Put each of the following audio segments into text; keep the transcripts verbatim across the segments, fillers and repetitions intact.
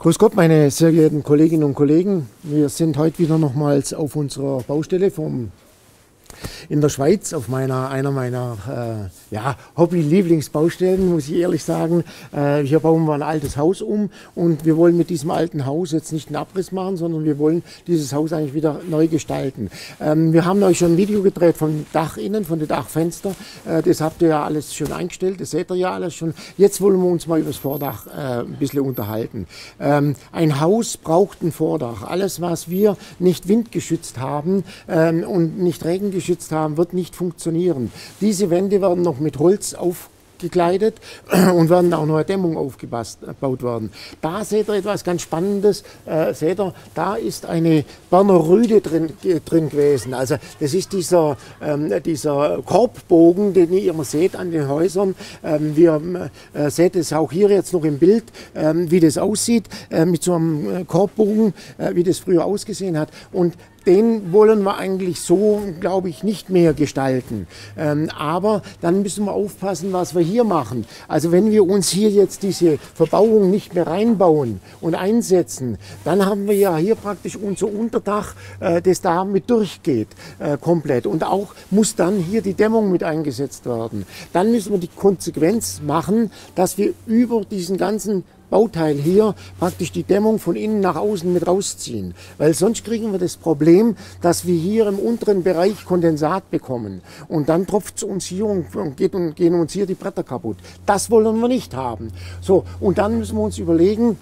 Grüß Gott, meine sehr geehrten Kolleginnen und Kollegen. Wir sind heute wieder nochmals auf unserer Baustelle vom, in der Schweiz, auf meiner, einer meiner äh, ja, Hobby-Lieblingsbaustellen, muss ich ehrlich sagen. Äh, hier bauen wir ein altes Haus um und wir wollen mit diesem alten Haus jetzt nicht einen Abriss machen, sondern wir wollen dieses Haus eigentlich wieder neu gestalten. Ähm, wir haben euch schon ein Video gedreht vom Dach innen, von den Dachfenstern. Äh, das habt ihr ja alles schon eingestellt, das seht ihr ja alles schon. Jetzt wollen wir uns mal über das Vordach äh, ein bisschen unterhalten. Ähm, ein Haus braucht ein Vordach. Alles, was wir nicht windgeschützt haben ähm, und nicht regengeschützt haben, wird nicht funktionieren. Diese Wände werden noch mit Holz aufgekleidet und werden auch noch eine Dämmung aufgebaut werden. Da seht ihr etwas ganz Spannendes. Äh, seht ihr, da ist eine Berner Rüde drin, drin gewesen. Also das ist dieser, ähm, dieser Korbbogen, den ihr immer seht an den Häusern. Ähm, wir äh, seht es auch hier jetzt noch im Bild, ähm, wie das aussieht, äh, mit so einem Korbbogen, äh, wie das früher ausgesehen hat. Und den wollen wir eigentlich so, glaube ich, nicht mehr gestalten. Ähm, aber dann müssen wir aufpassen, was wir hier machen. Also wenn wir uns hier jetzt diese Verbauung nicht mehr reinbauen und einsetzen, dann haben wir ja hier praktisch unser Unterdach, äh, das da mit durchgeht, äh, komplett. Und auch muss dann hier die Dämmung mit eingesetzt werden. Dann müssen wir die Konsequenz machen, dass wir über diesen ganzen Bauteil hier praktisch die Dämmung von innen nach außen mit rausziehen. Weil sonst kriegen wir das Problem, dass wir hier im unteren Bereich Kondensat bekommen. Und dann tropft es uns hier und, geht und gehen uns hier die Bretter kaputt. Das wollen wir nicht haben. So, und dann müssen wir uns überlegen,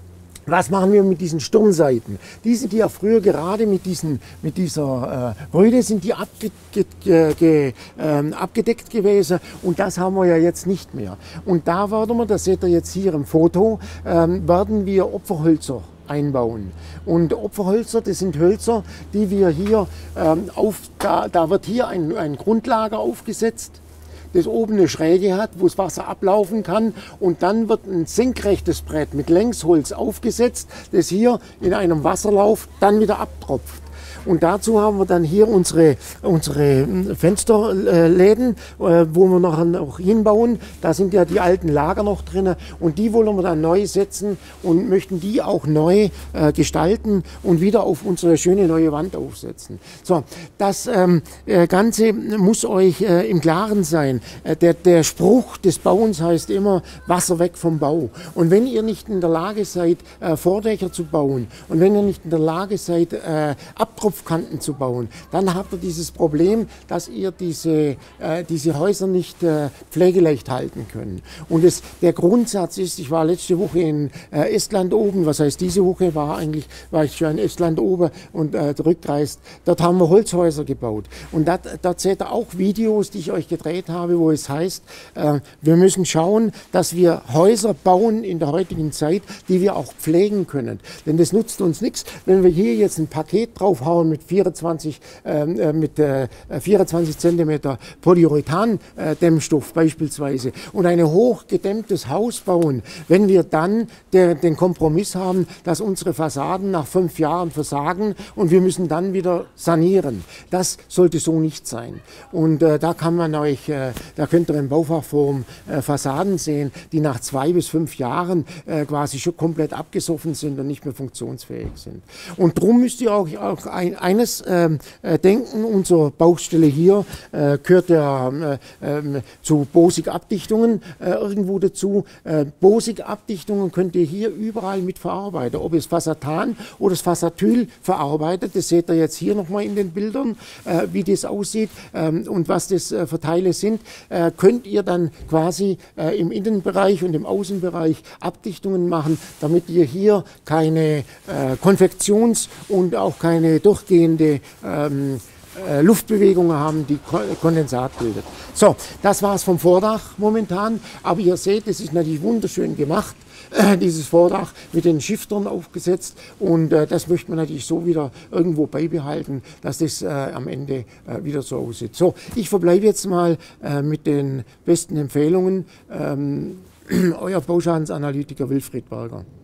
was machen wir mit diesen Stirnseiten? Die sind ja früher gerade mit, diesen, mit dieser äh, Röhre sind die abge, ge, ge, äh, abgedeckt gewesen und das haben wir ja jetzt nicht mehr. Und da werden wir, das seht ihr jetzt hier im Foto, ähm, werden wir Opferhölzer einbauen. Und Opferhölzer, das sind Hölzer, die wir hier ähm, auf, da, da wird hier ein, ein Grundlager aufgesetzt, das oben eine Schräge hat, wo das Wasser ablaufen kann, und dann wird ein senkrechtes Brett mit Längsholz aufgesetzt, das hier in einem Wasserlauf dann wieder abtropft. Und dazu haben wir dann hier unsere, unsere Fensterläden, äh, wo wir nachher noch hinbauen. Da sind ja die alten Lager noch drin und die wollen wir dann neu setzen und möchten die auch neu äh, gestalten und wieder auf unsere schöne neue Wand aufsetzen. So, das ähm, Ganze muss euch äh, im Klaren sein. Äh, der, der Spruch des Bauens heißt immer, Wasser weg vom Bau. Und wenn ihr nicht in der Lage seid, äh, Vordächer zu bauen und wenn ihr nicht in der Lage seid, äh, Abtropfen Kanten zu bauen, dann habt ihr dieses Problem, dass ihr diese, äh, diese Häuser nicht äh, pflegeleicht halten könnt. Und es, der Grundsatz ist, ich war letzte Woche in äh, Estland oben, was heißt diese Woche, war eigentlich, war ich schon in Estland oben und äh, zurückreist, dort haben wir Holzhäuser gebaut. Und dat, dort seht ihr auch Videos, die ich euch gedreht habe, wo es heißt, äh, wir müssen schauen, dass wir Häuser bauen in der heutigen Zeit, die wir auch pflegen können. Denn das nutzt uns nichts, wenn wir hier jetzt ein Paket draufhauen mit vierundzwanzig, äh, mit äh, vierundzwanzig Zentimeter Polyurethan-Dämmstoff äh, beispielsweise und ein hochgedämmtes Haus bauen, wenn wir dann der, den Kompromiss haben, dass unsere Fassaden nach fünf Jahren versagen und wir müssen dann wieder sanieren. Das sollte so nicht sein. Und äh, da kann man euch, äh, da könnt ihr im Baufachforum äh, Fassaden sehen, die nach zwei bis fünf Jahren äh, quasi schon komplett abgesoffen sind und nicht mehr funktionsfähig sind. Und darum müsst ihr auch, auch ein, eines ähm, äh, denken, unsere Baustelle hier äh, gehört ja äh, äh, zu Bosig-Abdichtungen äh, irgendwo dazu. Äh, Bosig-Abdichtungen könnt ihr hier überall mit verarbeiten, ob es Fasatan oder das Fasatyl verarbeitet, das seht ihr jetzt hier nochmal in den Bildern, äh, wie das aussieht ähm, und was das äh, für Teile sind, äh, könnt ihr dann quasi äh, im Innenbereich und im Außenbereich Abdichtungen machen, damit ihr hier keine äh, Konvektions- und auch keine durchgehende ähm, äh, Luftbewegungen haben, die Kondensat bildet. So, das war es vom Vordach momentan, aber ihr seht, es ist natürlich wunderschön gemacht, äh, dieses Vordach mit den Schiftern aufgesetzt, und äh, das möchte man natürlich so wieder irgendwo beibehalten, dass das äh, am Ende äh, wieder so aussieht. So, ich verbleibe jetzt mal äh, mit den besten Empfehlungen. Ähm, euer Bauschadensanalytiker Wilfried Berger.